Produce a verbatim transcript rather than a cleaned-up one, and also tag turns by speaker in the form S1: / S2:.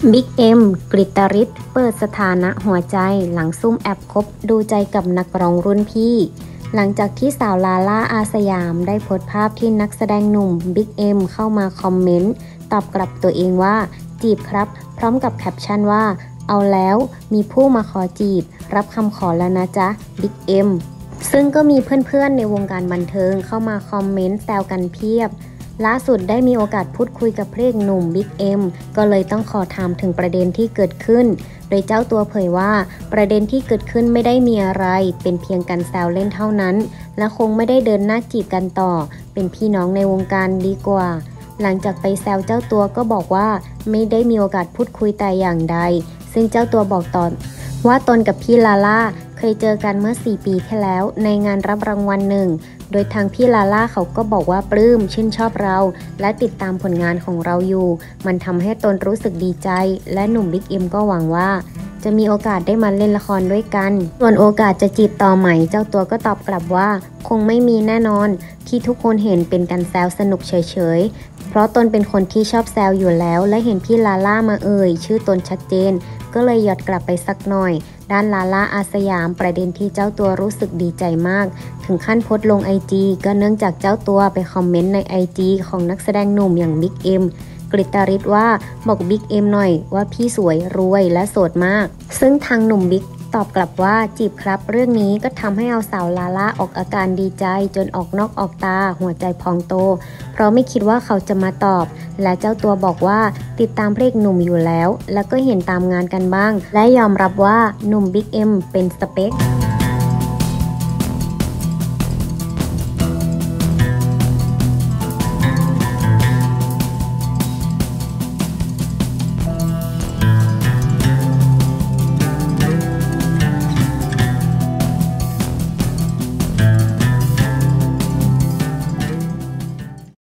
S1: บิ๊กเอ็มกฤตฤทธิ์เปิดสถานะหัวใจหลังซุ่มแอบคบดูใจกับนักร้องรุ่นพี่หลังจากที่สาวลาล่าอาสยามได้โพสต์ภาพที่นักแสดงหนุ่มบิ๊กเอ็มเข้ามาคอมเมนต์ตอบกลับตัวเองว่าจีบครับพร้อมกับแคปชั่นว่าเอาแล้วมีผู้มาขอจีบรับคำขอแล้วนะจ๊ะบิ๊กเอ็มซึ่งก็มีเพื่อนๆในวงการบันเทิงเข้ามาคอมเมนต์แซวกันเพียบล่าสุดได้มีโอกาสพูดคุยกับพระเอกหนุ่มบิ๊กเอ็มก็เลยต้องขอถามถึงประเด็นที่เกิดขึ้นโดยเจ้าตัวเผยว่าประเด็นที่เกิดขึ้นไม่ได้มีอะไรเป็นเพียงการแซวเล่นเท่านั้นและคงไม่ได้เดินหน้าจีบกันต่อเป็นพี่น้องในวงการดีกว่าหลังจากไปแซวเจ้าตัวก็บอกว่าไม่ได้มีโอกาสพูดคุยแต่อย่างใดซึ่งเจ้าตัวบอกต่อว่าตนกับพี่ลาล่าเคยเจอกันเมื่อสี่ปีที่แล้วในงานรับรางวัลหนึ่งโดยทางพี่ลาล่าเขาก็บอกว่าปลื้มชื่นชอบเราและติดตามผลงานของเราอยู่มันทำให้ตนรู้สึกดีใจและหนุ่มบิ๊กเอ็มก็หวังว่าจะมีโอกาสได้มาเล่นละครด้วยกันส่วนโอกาสจะจีบต่อใหม่เจ้าตัวก็ตอบกลับว่าคงไม่มีแน่นอนที่ทุกคนเห็นเป็นการแซวสนุกเฉยๆเพราะตนเป็นคนที่ชอบแซวอยู่แล้วและเห็นพี่ลาล่ามาเอ่ยชื่อตนชัดเจนก็เลยหยอดกลับไปสักหน่อยด้านลาล่าอาสยามประเด็นที่เจ้าตัวรู้สึกดีใจมากถึงขั้นโพสต์ลง ไอ จี ก็เนื่องจากเจ้าตัวไปคอมเมนต์ใน ไอ จี ของนักแสดงหนุ่มอย่างบิ๊กเอ็มกฤตฤทธิ์ว่าบอกบิ๊กเอ็มหน่อยว่าพี่สวยรวยและโสดมากซึ่งทางหนุ่มบิ๊กตอบกลับว่าจีบครับเรื่องนี้ก็ทำให้เอาสาวลาล่าออกอาการดีใจจนออกนอกออกตาหัวใจพองโตเพราะไม่คิดว่าเขาจะมาตอบและเจ้าตัวบอกว่าติดตามเพลงหนุ่มอยู่แล้วแล้วก็เห็นตามงานกันบ้างและยอมรับว่าหนุ่มบิ๊กเอ็มเป็นสเปค